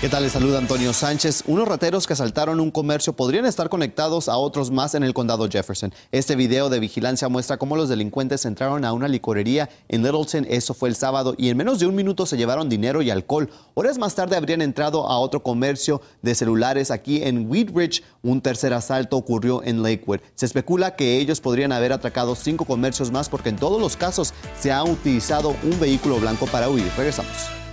¿Qué tal? Les saluda Antonio Sánchez. Unos rateros que asaltaron un comercio podrían estar conectados a otros más en el condado Jefferson. Este video de vigilancia muestra cómo los delincuentes entraron a una licorería en Littleton. Eso fue el sábado y en menos de un minuto se llevaron dinero y alcohol. Horas más tarde habrían entrado a otro comercio de celulares aquí en Wheatridge. Un tercer asalto ocurrió en Lakewood. Se especula que ellos podrían haber atracado 5 comercios más porque en todos los casos se ha utilizado un vehículo blanco para huir. Regresamos.